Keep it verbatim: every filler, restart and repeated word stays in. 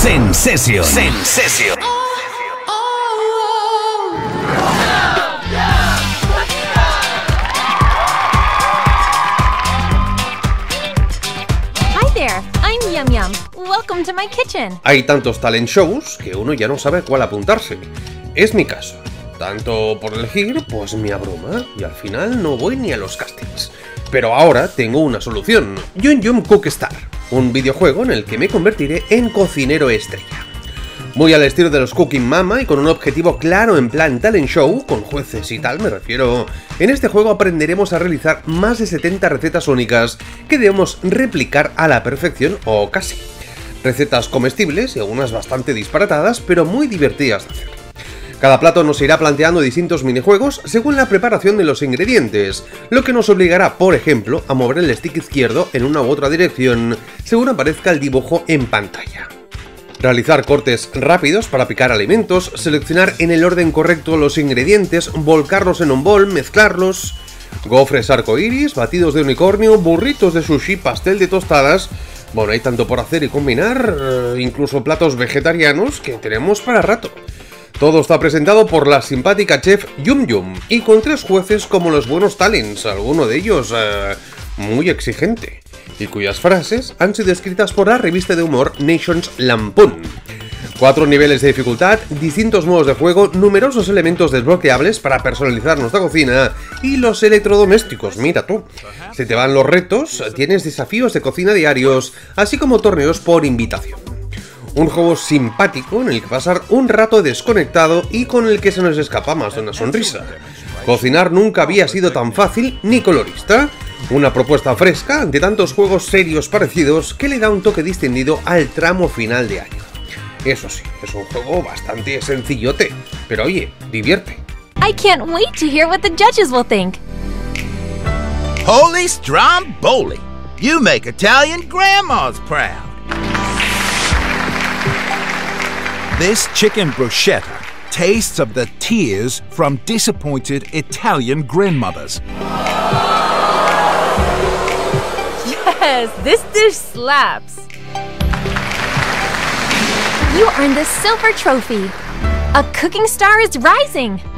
Sensation. Sensation. Hi there, I'm Yum Yum. Welcome to my kitchen. Hay tantos talent shows que uno ya no sabe a cuál apuntarse. Es mi caso. Tanto por elegir, pues me abruma y al final no voy ni a los castings. Pero ahora tengo una solución. Yum Yum Cook Star, un videojuego en el que me convertiré en cocinero estrella. Muy al estilo de los Cooking Mama y con un objetivo claro en plan talent show, con jueces y tal me refiero. En este juego aprenderemos a realizar más de setenta recetas únicas que debemos replicar a la perfección o casi. Recetas comestibles y algunas bastante disparatadas, pero muy divertidas de hacer. Cada plato nos irá planteando distintos minijuegos según la preparación de los ingredientes, lo que nos obligará, por ejemplo, a mover el stick izquierdo en una u otra dirección según aparezca el dibujo en pantalla. Realizar cortes rápidos para picar alimentos, seleccionar en el orden correcto los ingredientes, volcarlos en un bol, mezclarlos, gofres arcoiris, batidos de unicornio, burritos de sushi, pastel de tostadas. Bueno, hay tanto por hacer y combinar, incluso platos vegetarianos que tenemos para rato. Todo está presentado por la simpática chef Yum Yum y con tres jueces como los buenos talents, alguno de ellos eh, muy exigente, y cuyas frases han sido escritas por la revista de humor Nations Lampoon. Cuatro niveles de dificultad, distintos modos de juego, numerosos elementos desbloqueables para personalizar nuestra cocina y los electrodomésticos, mira tú. Si te van los retos, tienes desafíos de cocina diarios, así como torneos por invitación. Un juego simpático en el que pasar un rato desconectado y con el que se nos escapa más de una sonrisa. Cocinar nunca había sido tan fácil ni colorista. Una propuesta fresca ante tantos juegos serios parecidos que le da un toque distinguido al tramo final de año. Eso sí, es un juego bastante sencillote, pero oye, divierte. I can't wait to hear what the judges will think. Holy Stromboli! You make Italian grandmas proud. This chicken bruschetta tastes of the tears from disappointed Italian grandmothers. Yes, this dish slaps. You earned the silver trophy. A cooking star is rising.